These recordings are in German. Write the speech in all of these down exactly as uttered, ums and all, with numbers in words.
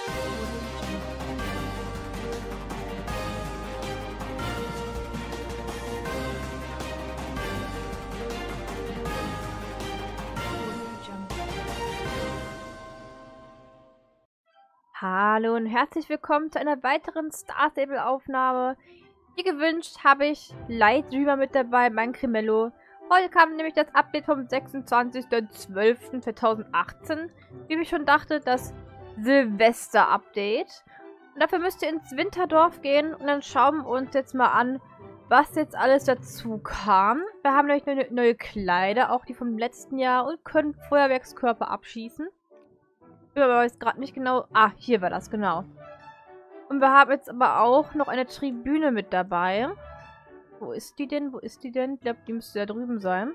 Hallo und herzlich willkommen zu einer weiteren Star Stable Aufnahme. Wie gewünscht habe ich Light Dreamer mit dabei, mein Crimello. Heute kam nämlich das Update vom sechsundzwanzigsten zwölften zweitausendachtzehn. Wie ich schon dachte, das Silvester-Update. Und dafür müsst ihr ins Winterdorf gehen und dann schauen wir uns jetzt mal an, was jetzt alles dazu kam. Wir haben nämlich neue, neue Kleider, auch die vom letzten Jahr, und können Feuerwerkskörper abschießen. Ich weiß gerade nicht genau. Ah, hier war das, genau. Und wir haben jetzt aber auch noch eine Tribüne mit dabei. Wo ist die denn? Wo ist die denn? Ich glaube, die müsste da drüben sein.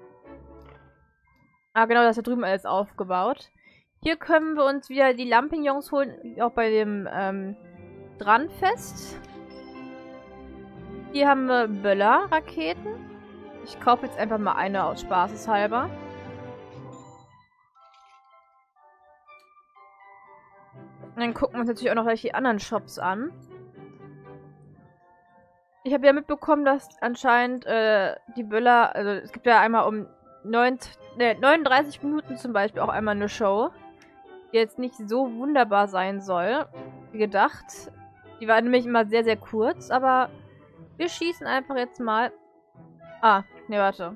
Ah, genau, das ist da drüben alles aufgebaut. Hier können wir uns wieder die Lampignons holen, wie auch bei dem ähm, Dranfest. Hier haben wir Böller-Raketen. Ich kaufe jetzt einfach mal eine aus Spaßeshalber. Und dann gucken wir uns natürlich auch noch gleich die anderen Shops an. Ich habe ja mitbekommen, dass anscheinend äh, die Böller, also es gibt ja einmal um neunzig, ne, neununddreißig Minuten zum Beispiel auch einmal eine Show, die jetzt nicht so wunderbar sein soll, wie gedacht. Die war nämlich immer sehr, sehr kurz, aber wir schießen einfach jetzt mal. Ah, ne, warte.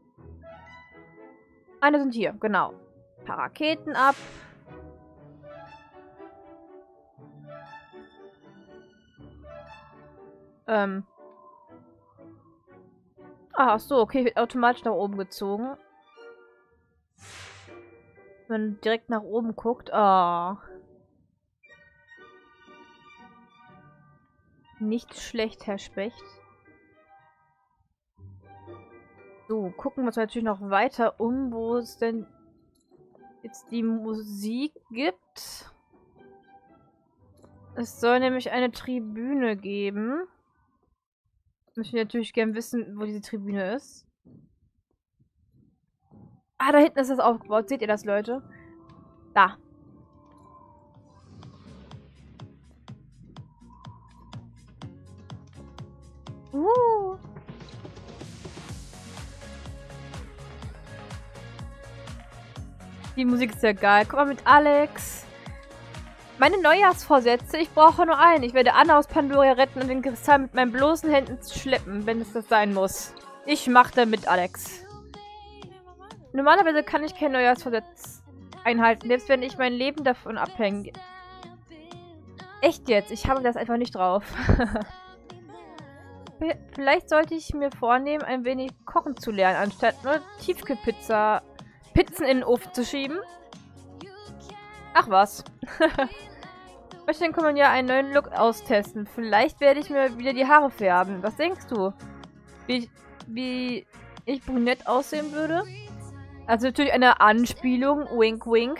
Eine sind hier, genau. Ein paar Raketen ab. Ähm. Ah, ach so, okay, wird automatisch nach oben gezogen. Wenn man direkt nach oben guckt. Ah. Nicht schlecht, Herr Specht. So, gucken wir uns natürlich noch weiter um, wo es denn jetzt die Musik gibt. Es soll nämlich eine Tribüne geben. Müssen wir natürlich gerne wissen, wo diese Tribüne ist. Ah, da hinten ist das aufgebaut. Seht ihr das, Leute? Da. Uh. Die Musik ist ja geil. Guck mal mit Alex. Meine Neujahrsvorsätze, ich brauche nur einen. Ich werde Anna aus Pandoria retten und den Kristall mit meinen bloßen Händen schleppen, wenn es das sein muss. Ich mache damit, Alex. Normalerweise kann ich keinen Neujahrsvorsatz einhalten, selbst wenn ich mein Leben davon abhänge. Echt jetzt? Ich habe das einfach nicht drauf. Vielleicht sollte ich mir vornehmen, ein wenig kochen zu lernen, anstatt nur Tiefkühlpizza, Pizzen in den Ofen zu schieben. Ach was. Dann kann man ja einen neuen Look austesten. Vielleicht werde ich mir wieder die Haare färben. Was denkst du? Wie, wie ich brünett aussehen würde? Also natürlich eine Anspielung. Wink, wink.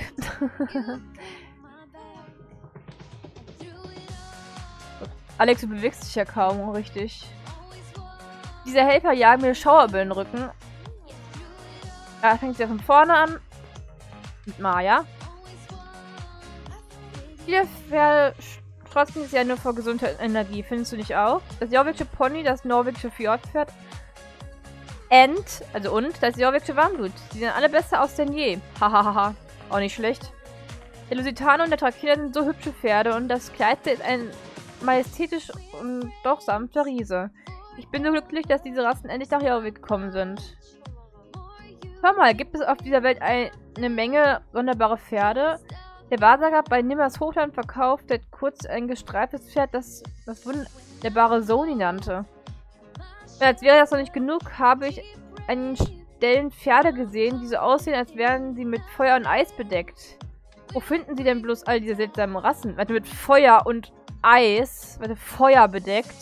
Alex, du bewegst dich ja kaum richtig. Diese Helfer jagen mir Schauerböllen in den Rücken. Da fängt sie ja von vorne an. Mit Maya. Viele Pferde strotzen sich ja nur vor Gesundheit und Energie, findest du nicht auch? Das jorvikische Pony, das norwegische Fjordpferd, Ent, also und, das jorvikische Warmblut. Die sehen alle besser aus denn je. Hahaha, auch nicht schlecht. Der Lusitano und der Trakehner sind so hübsche Pferde und das Kleinste ist ein majestätisch und doch sanfter Riese. Ich bin so glücklich, dass diese Rassen endlich nach Jorvik gekommen sind. Hör mal, gibt es auf dieser Welt ein, eine Menge sonderbare Pferde? Der Wahrsager bei Nimmers Hochland verkaufte kurz ein gestreiftes Pferd, das das wunderbare Sony nannte. Ja, als wäre das noch nicht genug, habe ich an Stellen Pferde gesehen, die so aussehen, als wären sie mit Feuer und Eis bedeckt. Wo finden sie denn bloß all diese seltsamen Rassen? Warte, mit Feuer und Eis? Warte, Feuer bedeckt?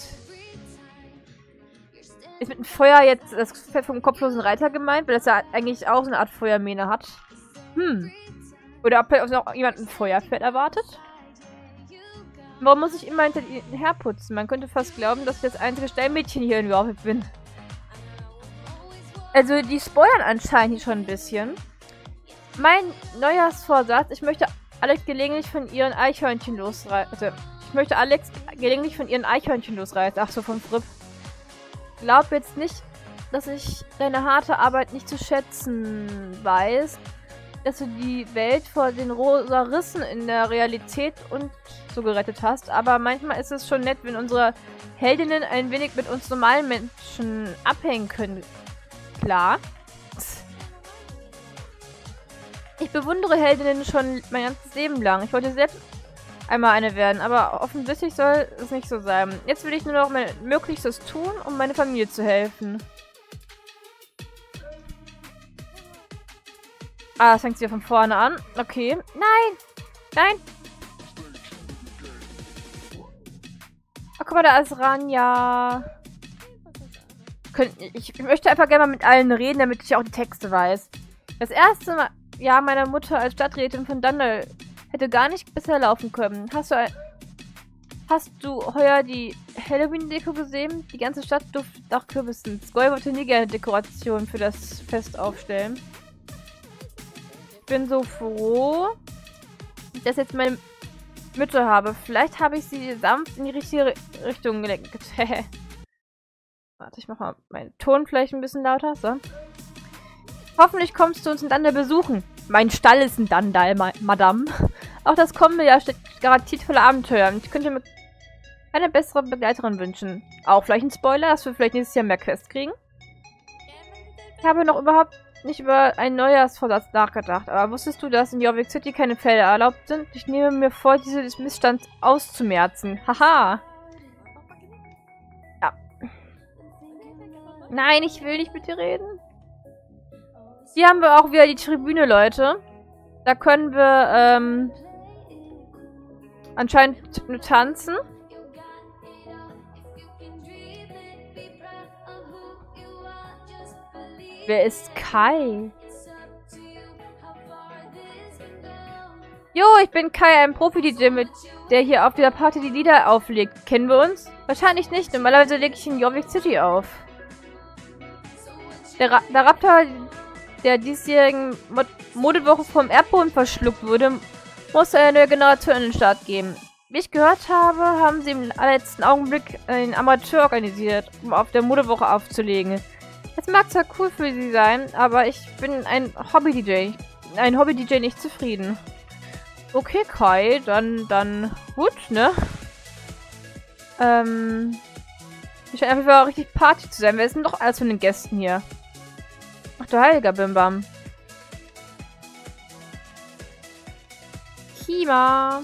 Ist mit dem Feuer jetzt das Pferd vom kopflosen Reiter gemeint? Weil das ja eigentlich auch so eine Art Feuermähne hat. Hm. Oder ob noch jemand ein Feuerpferd erwartet? Warum muss ich immer hinter ihnen herputzen? Man könnte fast glauben, dass ich das einzige Steinmädchen hier in Jorvik bin. Also, die spoilern anscheinend hier schon ein bisschen. Mein Neujahrsvorsatz, ich möchte Alex gelegentlich von ihren Eichhörnchen losreißen. Also, ich möchte Alex gelegentlich von ihren Eichhörnchen losreißen. Ach so, vom Fripp. Glaub jetzt nicht, dass ich deine harte Arbeit nicht zu schätzen weiß. Dass du die Welt vor den rosa Rissen in der Realität und so gerettet hast. Aber manchmal ist es schon nett, wenn unsere Heldinnen ein wenig mit uns normalen Menschen abhängen können. Klar. Ich bewundere Heldinnen schon mein ganzes Leben lang. Ich wollte selbst einmal eine werden, aber offensichtlich soll es nicht so sein. Jetzt will ich nur noch mein Möglichstes tun, um meine Familie zu helfen. Ah, das fängt sie von vorne an. Okay. Nein! Nein! Oh, guck mal, da ist Ranja. Ich möchte einfach gerne mal mit allen reden, damit ich auch die Texte weiß. Das erste Mal, Jahr meiner Mutter als Stadträtin von Dandal hätte gar nicht bisher laufen können. Hast du ein, Hast du heuer die Halloween-Deko gesehen? Die ganze Stadt duftet nach Kürbissen. Skoy wollte nie gerne Dekoration für das Fest aufstellen. Ich bin so froh, dass ich jetzt meine Mütze habe. Vielleicht habe ich sie sanft in die richtige Richtung gelenkt. Warte, ich mache mal meinen Ton vielleicht ein bisschen lauter. So. Hoffentlich kommst du uns in Dandal besuchen. Mein Stall ist in Dandal, ma Madame. Auch das kommende Jahr steht garantiert voller Abenteuer. Ich könnte mir eine bessere Begleiterin wünschen. Auch vielleicht ein Spoiler, dass wir vielleicht nächstes Jahr mehr Quests kriegen. Ich habe noch überhaupt nicht über einen Neujahrsvorsatz nachgedacht. Aber wusstest du, dass in Jorvik City keine Pferde erlaubt sind? Ich nehme mir vor, diese des Missstands auszumerzen. Haha. Ja. Nein, ich will nicht mit dir reden. Hier haben wir auch wieder die Tribüne, Leute. Da können wir ähm, anscheinend nur tanzen. Wer ist Kai? Jo, ich bin Kai, ein Profi-D J, der hier auf dieser Party die Lieder auflegt. Kennen wir uns? Wahrscheinlich nicht. Normalerweise lege ich in Jorvik City auf. Der, Ra der Raptor, der diesjährigen Mod Modewoche vom Erdboden verschluckt wurde, musste eine neue Generation in den Start geben. Wie ich gehört habe, haben sie im letzten Augenblick einen Amateur organisiert, um auf der Modewoche aufzulegen. Es mag zwar cool für sie sein, aber ich bin ein Hobby-D J. Ein Hobby-D J nicht zufrieden. Okay, Kai, dann, dann gut, ne? Ähm, ich scheint einfach mal richtig Party zu sein. Wer ist denn doch alles von den Gästen hier? Ach du heiliger Bimbam. Kima.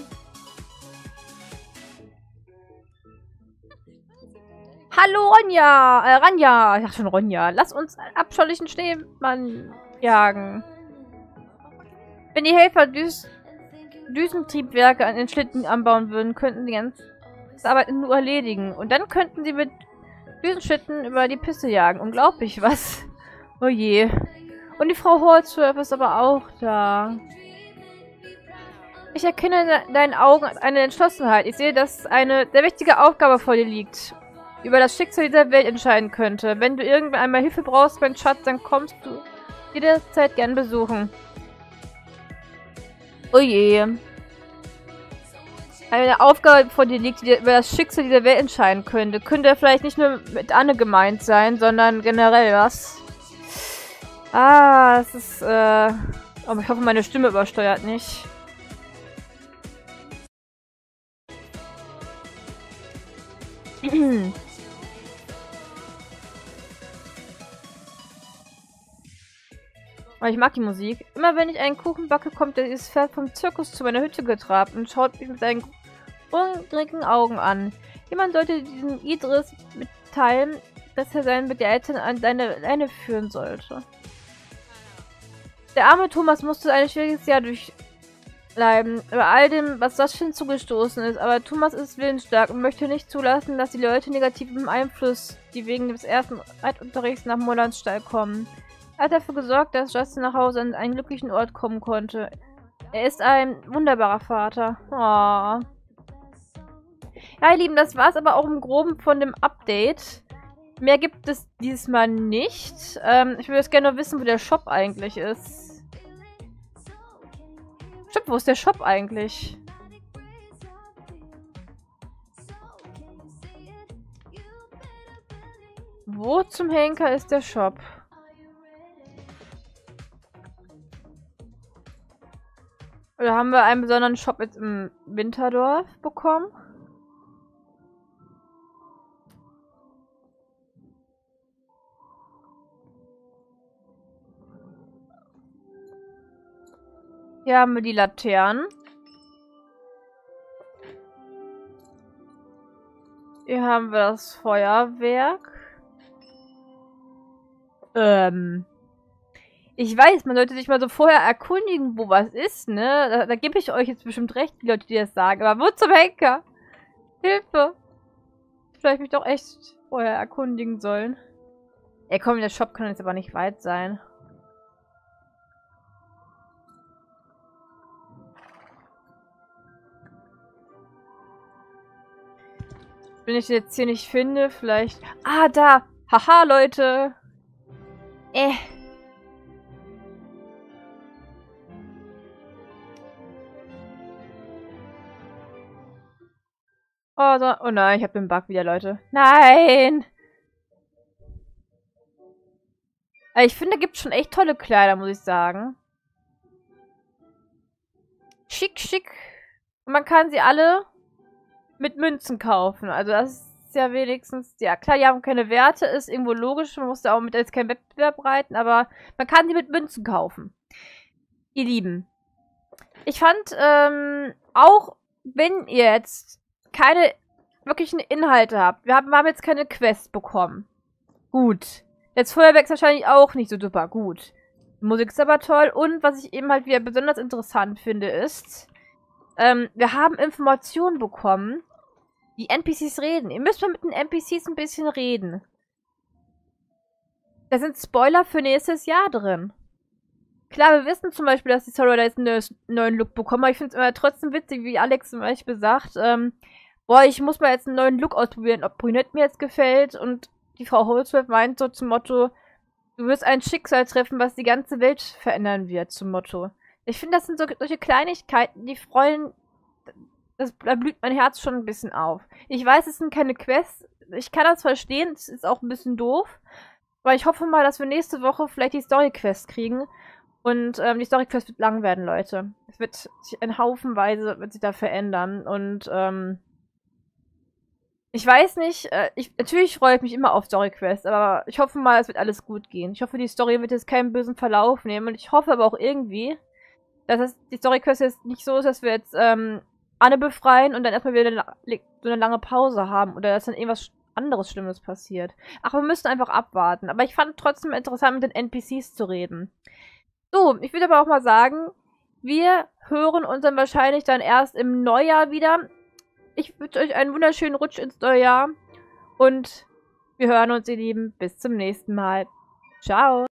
Hallo Ronja. Äh, Ranja. Ich dachte schon Ronja. Lass uns einen abscheulichen Schneemann jagen. Wenn die Helfer Düs Düsentriebwerke an den Schlitten anbauen würden, könnten die ganze Arbeit nur erledigen. Und dann könnten sie mit Düsenschlitten über die Piste jagen. Unglaublich, was? Oh je. Und die Frau Holzwerf ist aber auch da. Ich erkenne in deinen Augen eine Entschlossenheit. Ich sehe, dass eine sehr wichtige Aufgabe vor dir liegt, über das Schicksal dieser Welt entscheiden könnte. Wenn du irgendwann einmal Hilfe brauchst, mein Schatz, dann kommst du jederzeit gern besuchen. Oh je. Eine Aufgabe vor dir liegt, die über das Schicksal dieser Welt entscheiden könnte. Könnte vielleicht nicht nur mit Anne gemeint sein, sondern generell, was? Ah, es ist, äh... Oh, ich hoffe, meine Stimme übersteuert nicht. Aber ich mag die Musik. Immer wenn ich einen Kuchen backe, kommt dieses Pferd vom Zirkus zu meiner Hütte getrabt und schaut mich mit seinen hungrigen Augen an. Jemand sollte diesem Idris mitteilen, dass er seinen Begleiter an deine Leine führen sollte. Der arme Thomas musste ein schwieriges Jahr durchleiden, über all dem, was das schon zugestoßen ist. Aber Thomas ist willensstark und möchte nicht zulassen, dass die Leute negativen Einfluss, die wegen des ersten Reitunterrichts nach Molans Stall kommen. Er hat dafür gesorgt, dass Justin nach Hause an einen glücklichen Ort kommen konnte. Er ist ein wunderbarer Vater. Oh. Ja, ihr Lieben, das war's aber auch im Groben von dem Update. Mehr gibt es dieses Mal nicht. Ähm, ich würde jetzt gerne noch wissen, wo der Shop eigentlich ist. Stimmt, wo ist der Shop eigentlich? Wo zum Henker ist der Shop? Oder haben wir einen besonderen Shop jetzt im Winterdorf bekommen? Hier haben wir die Laternen. Hier haben wir das Feuerwerk. Ähm. Ich weiß, man sollte sich mal so vorher erkundigen, wo was ist, ne? Da, da gebe ich euch jetzt bestimmt recht, die Leute, die das sagen. Aber wo zum Henker? Hilfe! Vielleicht mich doch echt vorher erkundigen sollen. Ey, komm, der Shop kann jetzt aber nicht weit sein. Wenn ich den jetzt hier nicht finde, vielleicht... Ah, da! Haha, Leute! Äh. Oh, so, oh nein, ich hab den Bug wieder, Leute. Nein! Ich finde, da gibt es schon echt tolle Kleider, muss ich sagen. Schick, schick. Und man kann sie alle mit Münzen kaufen. Also das ist ja wenigstens... Ja, klar, die haben keine Werte, ist irgendwo logisch. Man muss da auch mit jetzt keinen Wettbewerb reiten, aber man kann sie mit Münzen kaufen. Ihr Lieben. Ich fand, ähm, auch wenn ihr jetzt keine wirklichen Inhalte habt. Wir haben, wir haben jetzt keine Quest bekommen. Gut. Jetzt Feuerwerk ist wahrscheinlich auch nicht so super gut. Die Musik ist aber toll. Und was ich eben halt wieder besonders interessant finde, ist, ähm, wir haben Informationen bekommen, wie N P Cs reden. Ihr müsst mal mit den N P Cs ein bisschen reden. Da sind Spoiler für nächstes Jahr drin. Klar, wir wissen zum Beispiel, dass die Sorrow da jetzt einen neuen Look bekommen, aber ich finde es immer trotzdem witzig, wie Alex zum Beispiel sagt, ähm, boah, ich muss mal jetzt einen neuen Look ausprobieren, ob Brünette mir jetzt gefällt. Und die Frau Holzworth meint so zum Motto, du wirst ein Schicksal treffen, was die ganze Welt verändern wird, zum Motto. Ich finde, das sind so, solche Kleinigkeiten, die freuen, das, da blüht mein Herz schon ein bisschen auf. Ich weiß, es sind keine Quests, ich kann das verstehen, es ist auch ein bisschen doof, aber ich hoffe mal, dass wir nächste Woche vielleicht die Story-Quest kriegen. Und ähm, die Story-Quest wird lang werden, Leute. Es wird sich in Haufenweise wird sich da verändern. Und ähm, ich weiß nicht, äh, ich, natürlich freue ich mich immer auf Story-Quest, aber ich hoffe mal, es wird alles gut gehen. Ich hoffe, die Story wird jetzt keinen bösen Verlauf nehmen. Und ich hoffe aber auch irgendwie, dass es, die Story-Quest jetzt nicht so ist, dass wir jetzt ähm, Anne befreien und dann erstmal wieder eine, so eine lange Pause haben. Oder dass dann irgendwas anderes Schlimmes passiert. Ach, wir müssen einfach abwarten. Aber ich fand trotzdem interessant, mit den N P Cs zu reden. So, ich würde aber auch mal sagen, wir hören uns dann wahrscheinlich dann erst im Neujahr wieder. Ich wünsche euch einen wunderschönen Rutsch ins neue Jahr. Und wir hören uns, ihr Lieben. Bis zum nächsten Mal. Ciao.